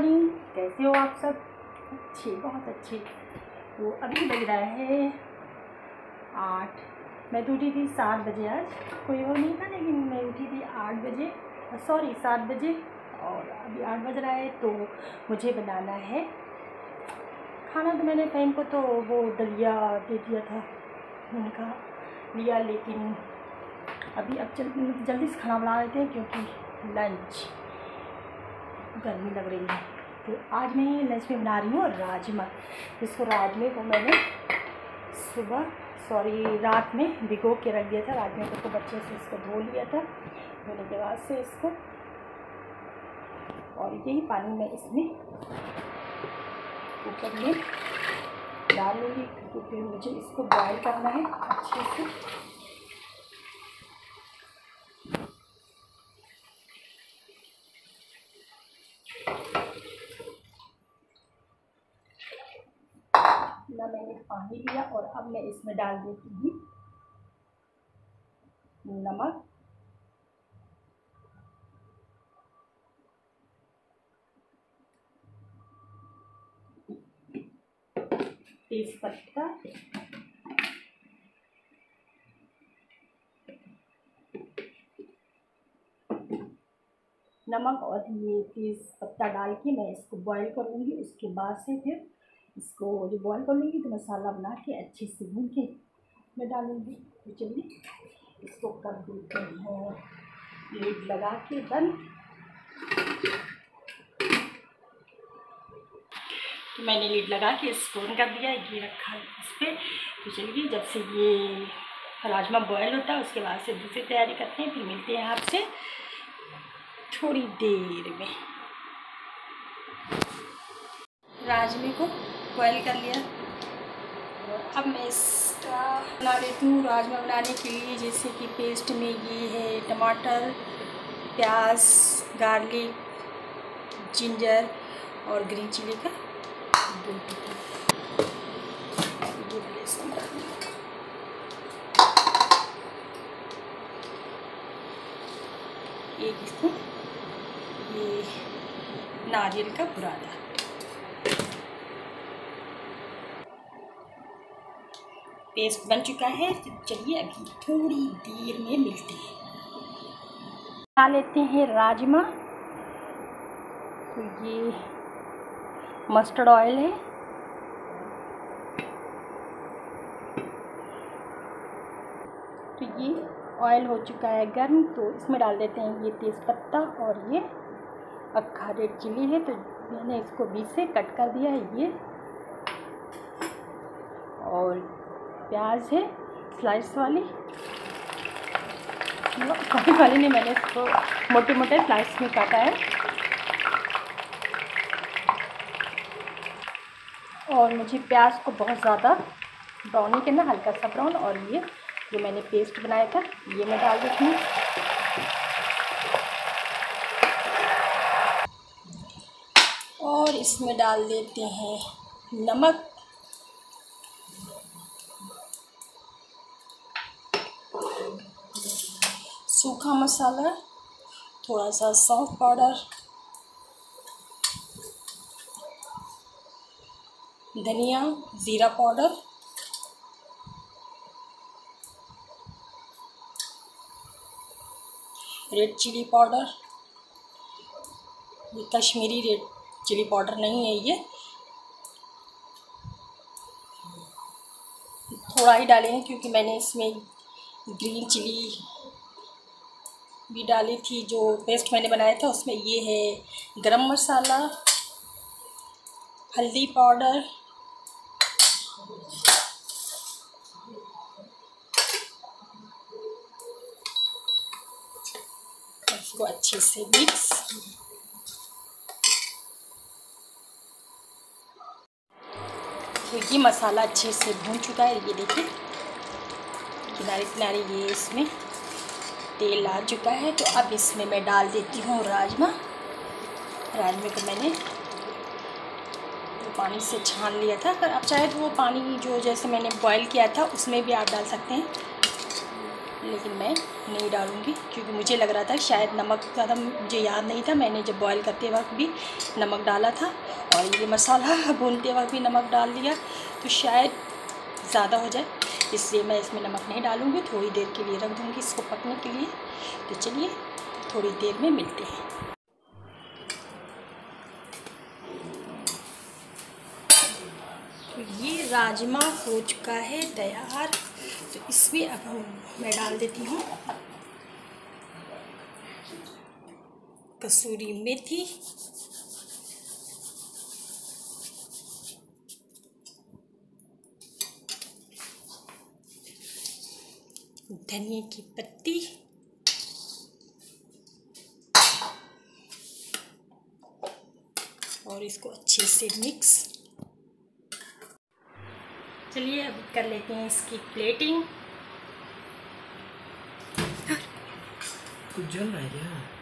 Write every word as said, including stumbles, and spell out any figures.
Morning, कैसे हो आप सब? अच्छी, बहुत अच्छी। तो अभी बज रहा है आठ। मैं तो उठी थी सात बजे। आज कोई और नहीं था, लेकिन मैं उठी थी आठ बजे, सॉरी सात बजे, और अभी आठ बज रहा है। तो मुझे बनाना है खाना। तो मैंने बहन को तो वो दलिया दे दिया था, उनका लिया, लेकिन अभी अब जल्दी जल्दी से खाना बना लेते हैं क्योंकि लंच गर्मी लग रही है। तो आज मैं लंच में बना रही हूँ राजमा। इसको राजमे को मैंने सुबह सॉरी रात में भिगो के रख दिया था। राजमे को तो बच्चे से इसको धो लिया था, धोने के बाद से इसको, और यही पानी मैं इसमें ऊपर में डाल लूँगी क्योंकि फिर मुझे इसको बॉयल करना है अच्छे से। ना मैंने पानी लिया, और अब मैं इसमें डाल देती हूँ नमक, तेजपत्ता, नमक और ये तेज़पत्ता डाल के मैं इसको बॉईल करूँगी। उसके बाद से फिर इसको जो बॉईल कर लूँगी तो मसाला बना के अच्छे से भून के मैं डालूँगी। तो चलिए इसको कर देते हैं लीड लगा के बंद। तो मैंने लीड लगा के इसको बंद कर दिया, ये रखा इस पर। तो चलिए जब से ये राजमा बॉयल होता है उसके बाद से दूसरी तैयारी करते हैं, फिर मिलते हैं आपसे थोड़ी देर में। राजमे को बॉयल कर लिया, और अब मैं इसका बना लेती हूँ। राजमा बनाने के लिए जैसे कि पेस्ट में ये है टमाटर, प्याज, गार्लिक, जिंजर और ग्रीन चिली का दो टुकड़ा। एक इसको ये नारियल का बुरादा। पेस्ट बन चुका है। तो चलिए अभी थोड़ी देर में मिलते हैं। बना लेते हैं राजमा। तो ये मस्टर्ड ऑयल है, तो ये ऑयल हो चुका है गर्म। तो इसमें डाल देते हैं ये तेज़पत्ता, और ये अक्खा रेड चिली है, तो मैंने इसको बीच से कट कर दिया है ये, और प्याज है स्लाइस वाली, काफ़ी वाली नहीं, मैंने इसको मोटे मोटे स्लाइस में काटा है। और मुझे प्याज को बहुत ज़्यादा ब्राउन नहीं करना, हल्का सा ब्राउन। और ये जो मैंने पेस्ट बनाया था ये मैं डाल देती हूँ। और इसमें डाल देते हैं नमक, सूखा मसाला, थोड़ा सा सौंफ पाउडर, धनिया ज़ीरा पाउडर, रेड चिली पाउडर। ये कश्मीरी रेड चिली पाउडर नहीं है, ये थोड़ा ही डाले हैं क्योंकि मैंने इसमें ग्रीन चिली भी डाली थी। जो पेस्ट मैंने बनाया था उसमें ये है गरम मसाला, हल्दी पाउडर, इसको अच्छे से मिक्स। तो ये मसाला अच्छे से भून चुका है, ये देखिए किनारे किनारे ये इसमें तेल आ चुका है। तो अब इसमें मैं डाल देती हूँ राजमा। राजमे को मैंने तो पानी से छान लिया था, अगर आप चाहे तो वो पानी जो जैसे मैंने बॉईल किया था उसमें भी आप डाल सकते हैं। लेकिन मैं नहीं डालूँगी क्योंकि मुझे लग रहा था शायद नमक ज़्यादा, मुझे याद नहीं था, मैंने जब बॉईल करते वक्त भी नमक डाला था और ये मसाला भूनते वक्त भी नमक डाल दिया, तो शायद ज़्यादा हो जाए, इसलिए मैं इसमें नमक नहीं डालूँगी। थोड़ी देर के लिए रख दूँगी इसको पकने के लिए। तो चलिए थोड़ी देर में मिलते हैं। तो ये राजमा हो चुका है तैयार, तो इसमें अब हम मैं डाल देती हूँ कसूरी मेथी, धनिया की पत्ती, और इसको अच्छे से मिक्स। चलिए अब कर लेते हैं इसकी प्लेटिंग। कुछ जल रहा है क्या?